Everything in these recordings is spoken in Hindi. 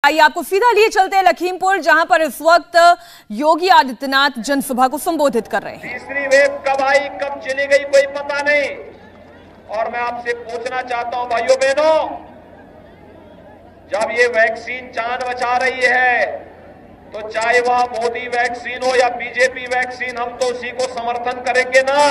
आइए आपको सीधा लिए चलते हैं लखीमपुर, जहां पर इस वक्त योगी आदित्यनाथ जनसभा को संबोधित कर रहे हैं। तीसरी वेव कब आई कब चली गई कोई पता नहीं। और मैं आपसे पूछना चाहता हूं भाइयों बहनों, जब ये वैक्सीन जान बचा रही है तो चाहे वह मोदी वैक्सीन हो या बीजेपी वैक्सीन, हम तो उसी को समर्थन करेंगे ना।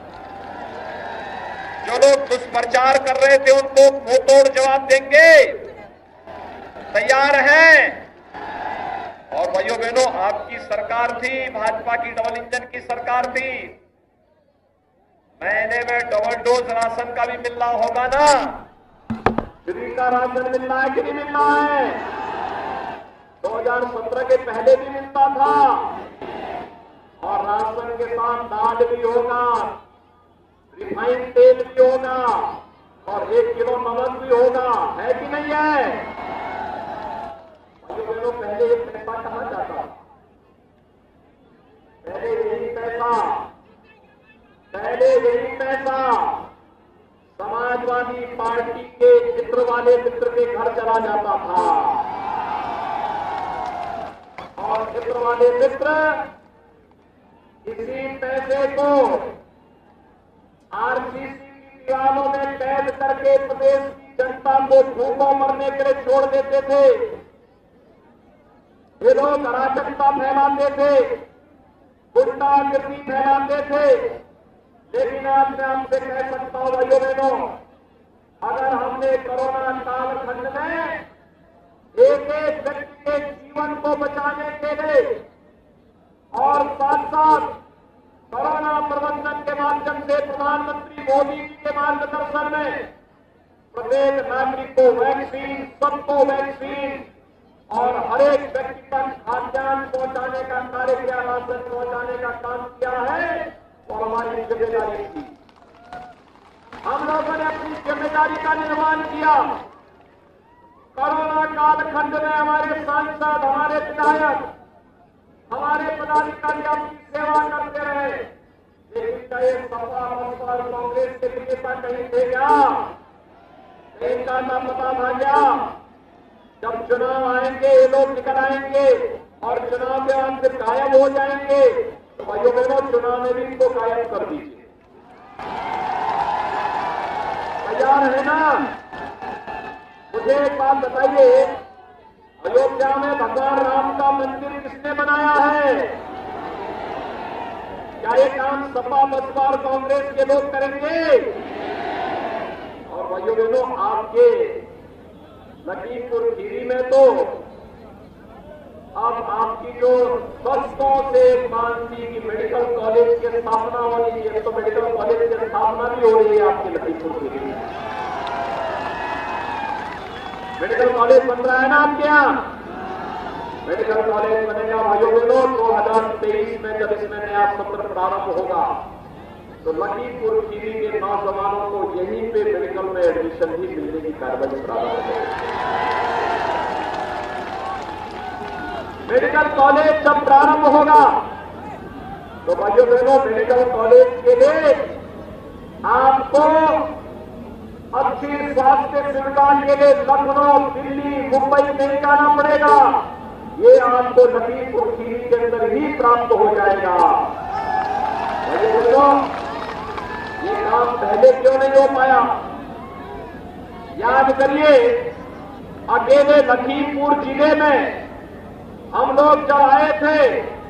जो लोग दुष्प्रचार कर रहे थे उनको मुंहतोड़ जवाब देंगे, तैयार हैं। और भाइयों बहनों, आपकी सरकार थी, भाजपा की डबल इंजन की सरकार थी, महीने में डबल डोज राशन का भी मिलना होगा ना। फ्री का राशन मिलना है कि नहीं मिलना है? 2017 के पहले भी मिलता था। और राशन के साथ दाल भी होगा, रिफाइंड तेल भी होगा और 1 किलो नमक भी होगा, है कि नहीं है? पहले ये पैसा कहां जाता? पहले यही पैसा समाजवादी पार्टी के चित्र वाले मित्र के घर चला जाता था। और चित्र वाले मित्र इसी पैसे को आरसीसी की दीवारों में कैद करके प्रदेश की जनता को भूखों मरने के लिए छोड़ देते थे। ये लोग अराजकता फैलाते थे, गुंडागिर्दी फैलाते थे। लेकिन आज मैं आपसे कह सकता हूं भाइयों बहनों, अगर हमने कोरोना कालखंड में एक एक व्यक्ति के जीवन को बचाने के लिए और साथ साथ कोरोना प्रबंधन के माध्यम से प्रधानमंत्री मोदी जी के मार्गदर्शन में प्रत्येक नागरिक को वैक्सीन, सबको वैक्सीन और हर एक व्यक्ति तक खाद्यान्न पहुंचाने का कार्य किया, राशन पहुंचाने का काम किया है, और हमारी जिम्मेदारी थी। हम लोगों ने अपनी जिम्मेदारी का निर्वहन किया। कोरोना कालखंड में हमारे सांसद, हमारे विधायक, हमारे पदाधिकारी अपनी सेवा करते रहे। लेकिन क्या ये सपा बसपा और कांग्रेस के नेता कहीं थे क्या? कहीं का ना पता था क्या? जब चुनाव आएंगे ये लोग निकल आएंगे और चुनाव के बाद फिर गायब हो जाएंगे। तो भाइयों बहनों, चुनाव में भी इनको गायब कर दीजिए। तैयार है ना? मुझे एक बात बताइए, अयोध्या में भगवान राम का मंदिर किसने बनाया है? क्या ये काम सपा बसपा और कांग्रेस के लोग करेंगे? और भाइयों बहनों, आपके लखीमपुर खीरी में तो अब आपकी जो वर्षों से मांग थी कि मेडिकल कॉलेज की स्थापना होनी है, तो मेडिकल कॉलेज की स्थापना भी हो रही है आपके लखीमपुर खीरी में। मेडिकल कॉलेज बन रहा है ना आपके यहाँ? मेडिकल कॉलेज बनेगा भाइयों बहनों 2023 में, जब इसमें नया सत्र प्रारंभ होगा तो लखीमपुर खीरी के नौजवानों को यहीं पे मेडिकल में एडमिशन भी मिलने की कार्रवाई प्रारंभ होगी। मेडिकल कॉलेज जब प्रारंभ होगा तो भाइयों बहनों, मेडिकल कॉलेज के लिए आपको अच्छी स्वास्थ्य सुविधा के लिए लखनऊ, दिल्ली, मुंबई नहीं जाना पड़ेगा। ये आपको लखीमपुर खीरी के अंदर ही प्राप्त हो जाएगा। भाइयों बहनों, ये काम पहले क्यों नहीं हो पाया? याद करिए, अकेले लखीमपुर जिले में हम लोग जब आए थे,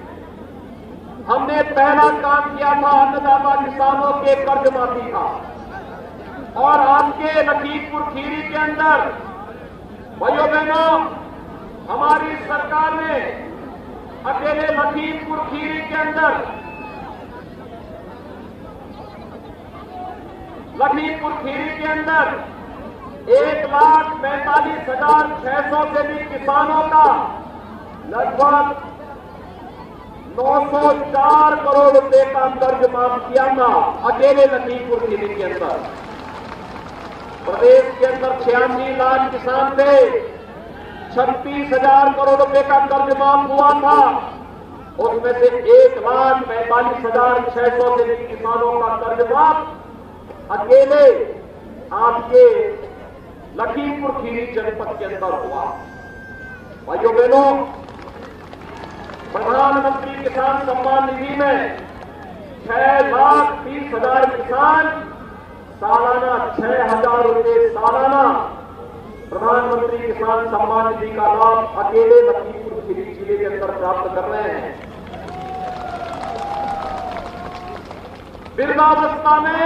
हमने पहला काम किया था अन्नदाता किसानों के कर्ज माफी का। और आपके लखीमपुर खीरी के अंदर भाइयों बहनों, हमारी सरकार ने अकेले लखीमपुर खीरी के अंदर लखीमपुर खीरी के अंदर 1,45,600 से भी किसानों का लगभग 904 करोड़ रुपए का कर्ज माफ किया था अकेले लखीमपुर खीरी के अंदर। प्रदेश के अंदर 86 लाख किसान थे, 36,000 करोड़ रुपए का कर्ज माफ हुआ था। उसमें से 1,45,600 से भी किसानों का कर्ज माफ अकेले आपके लखीमपुर खीरी जनपद के अंदर हुआ। भाइयों बहनों, प्रधानमंत्री किसान सम्मान निधि में 6,30,000 किसान सालाना 6,000 रुपए सालाना प्रधानमंत्री किसान सम्मान निधि का लाभ अकेले लखीमपुर खीरी जिले के अंदर प्राप्त कर रहे हैं। वृद्धावस्था में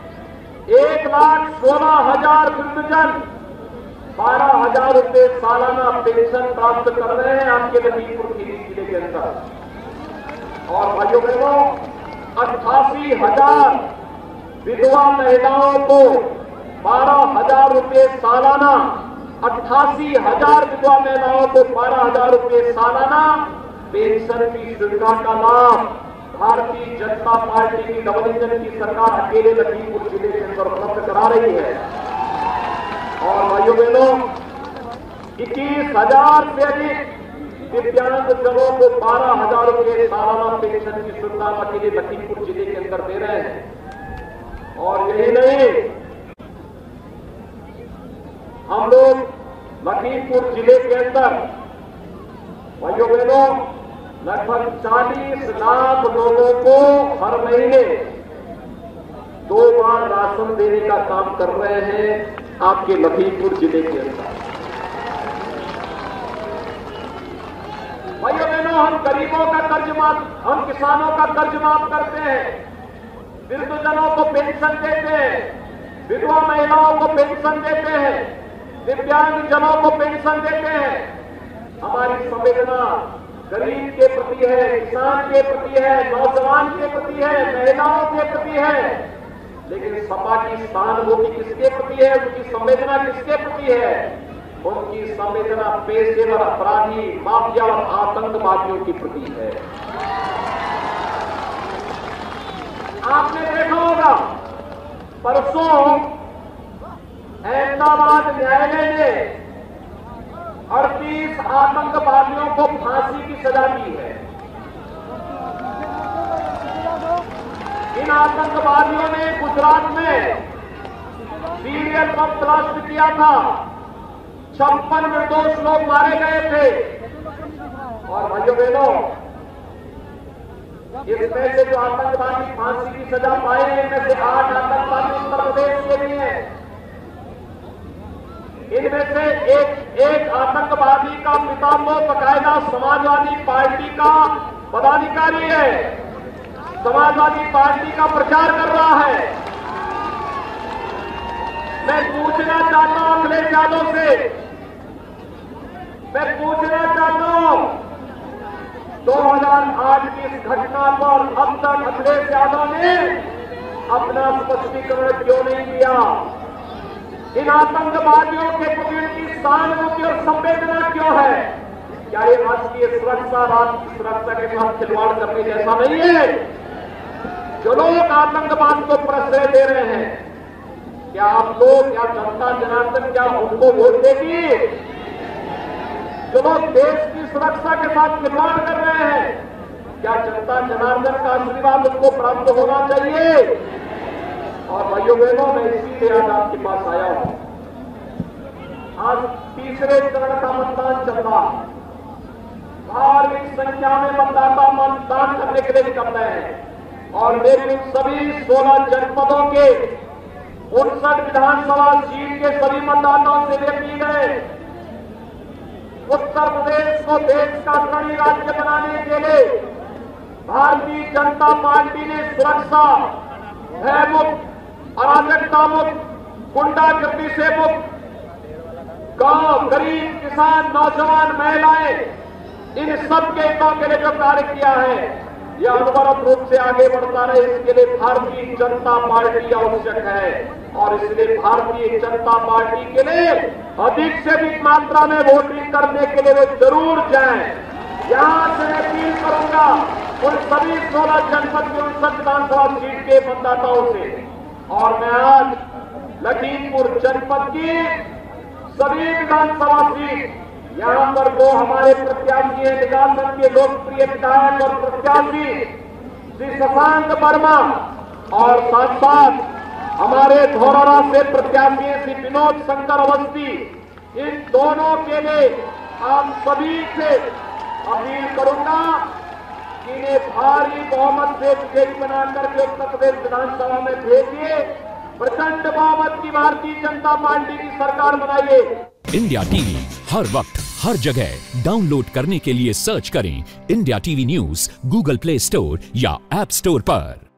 1,16,000 वृद्धजन 12,000 रुपए सालाना पेंशन प्राप्त कर रहे हैं आपके लखीमपुर खीरी जिले के अंदर। और भाइयों बहनों, 88,000 विधवा महिलाओं को 12,000 रुपए सालाना, 88,000 विधवा महिलाओं को 12,000 रुपए सालाना पेंशन की सुविधा का लाभ भारतीय जनता पार्टी की डबल इंजन की सरकार अकेले लखीमपुर जिले के अंदर उपलब्ध करा रही है। और भाइयों बहनों, 21,000 से अधिक दिव्यांग जनों को 12,000 रुपए सालाना पेंशन की सुविधा अकेले लखीमपुर जिले के अंदर दे रहे हैं। और यही नहीं, हम लोग लखीमपुर जिले के अंदर भाइयों बहनों लगभग 40 लाख लोगों को हर महीने 2 बार राशन देने का काम कर रहे हैं आपके लखीमपुर जिले के अंदर। भाइयों बहनों, हम गरीबों का कर्ज माफ, हम किसानों का कर्ज माफ करते हैं, वृद्धजनों को पेंशन देते हैं, विधवा महिलाओं को पेंशन देते हैं, दिव्यांग जनों को पेंशन देते हैं। हमारी संवेदना गरीब के प्रति है, किसान के प्रति है, नौजवान के प्रति है, महिलाओं के प्रति है। लेकिन सपा की सहानुभूति किसके प्रति है, उनकी संवेदना किसके प्रति है? उनकी संवेदना पेशेवर अपराधी, माफिया और आतंकवादियों के प्रति है। आपने देखा होगा परसों अहमदाबाद न्यायालय ने 38 आतंकवादियों को फांसी की सजा दी है। इन आतंकवादियों ने गुजरात में सीरियल बम ब्लास्ट किया था, 56 निर्दोष लोग मारे गए थे। और भाइयों बहनों, इसमें से जो आतंकवादी फांसी की सजा पाए हैं, इनमें से 8 आतंकवादी उत्तर प्रदेश के भी हैं। इनमें से एक आतंकवादी का पिता तो बकायदा समाजवादी पार्टी का पदाधिकारी है, समाजवादी पार्टी का प्रचार कर रहा है। मैं पूछना चाहता हूं अखिलेश यादव से, मैं पूछना चाहता हूं 2008 की इस घटना पर अब तक अखिलेश यादव ने अपना स्पष्टीकरण क्यों नहीं दिया? इन आतंकवादियों के प्रति उनकी सहानुभूति और संवेदना क्यों है? क्या ये राष्ट्रीय सुरक्षा, राष्ट्र की सुरक्षा के साथ खिलवाड़ करने जैसा नहीं है? जो लोग आतंकवाद को प्रश्रय दे रहे हैं, क्या आप लोग, क्या जनता जनार्दन क्या उनको वोट देगी? जो लोग देश की सुरक्षा के साथ खिलवाड़ कर रहे हैं, क्या जनता जनार्दन का आशीर्वाद उनको प्राप्त होना चाहिए? और भाइयों बहनों, मैं इसीलिए आज आपके पास आया हूं। आज तीसरे चरण का मतदान चल रहा है। भारी संख्या में मतदाता मतदान करने के लिए निकल रहे हैं। और मेरे सभी 16 जनपदों के 59 विधानसभा सीट के सभी मतदाताओं से अपील है, उत्तर प्रदेश को देश का अग्रणी राज्य बनाने के लिए भारतीय जनता पार्टी ने सुरक्षा, भयमुक्त, अराजकता मुक्त, गुंडागर्दी से मुक्त गांव, गरीब, किसान, नौजवान, महिलाएं, इन सब के हितों के लिए जो कार्य किया है, यह अनवरत रूप से आगे बढ़ता रहे, इसके लिए भारतीय जनता पार्टी आवश्यक है। और इसलिए भारतीय जनता पार्टी के लिए अधिक से अधिक मात्रा में वोटिंग करने के लिए वे जरूर जाएं। यहां से मैं अपील करूंगा उन सभी 16 जनपद के 59 विधानसभा सीट के मतदाताओं से। और मैं आज लखीमपुर जनपद की सभी विधानसभा सीट, यहां पर दो हमारे प्रत्याशी हैं, निगासन के लोकप्रिय विधायक और प्रत्याशी श्री शशांक वर्मा, और साथ साथ हमारे धौरहरा से प्रत्याशी श्री विनोद शंकर अवस्थी, इन दोनों के लिए आप सभी से अपील करूंगा कि इन्हें भारी बहुमत से विजयी बनाकर के उत्तर प्रदेश विधानसभा में भेजिए। प्रचंड बहुमत की भारतीय जनता पार्टी की सरकार बनाइए। इंडिया टीवी हर वक्त हर जगह डाउनलोड करने के लिए सर्च करें India TV news Google Play Store या ऐप स्टोर पर।